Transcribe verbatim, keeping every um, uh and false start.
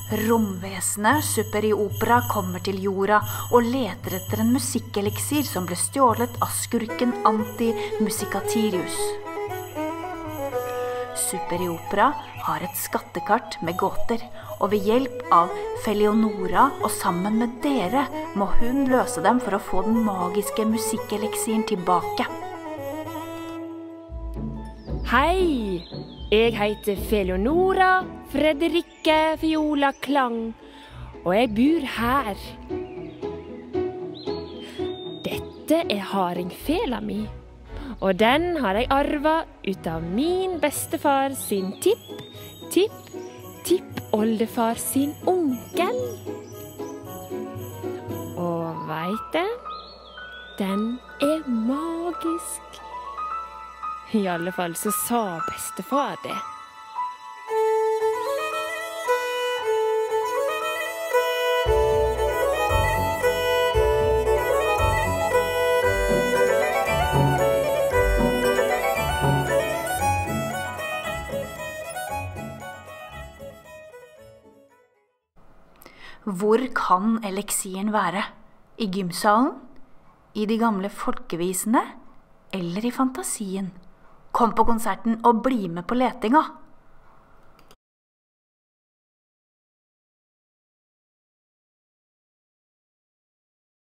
Romvesenet Superopera kommer til jorda og leter etter en musikkeliksir som ble stjålet av skurken Antimusicatirius. Superopera har et skattekart med gåter, og ved hjelp av Felionora og sammen med dere må hun løse dem for å få den magiske musikkeliksiren tilbake. Hei! Jeg heter Felionora Frederikke Fiola Klang, og jeg bor her. Dette er hardingfela mi, og den har jeg arvet ut av min bestefar sin tipp, tipp, tipp oldefar sin onkel. Og vet du, den er magisk. I alle fall så sa bestefar det. Hvor kan eliksiren være? I gymsalen? I de gamle folkevisene? Eller i fantasien? Kom på konserten og bli med på letinga!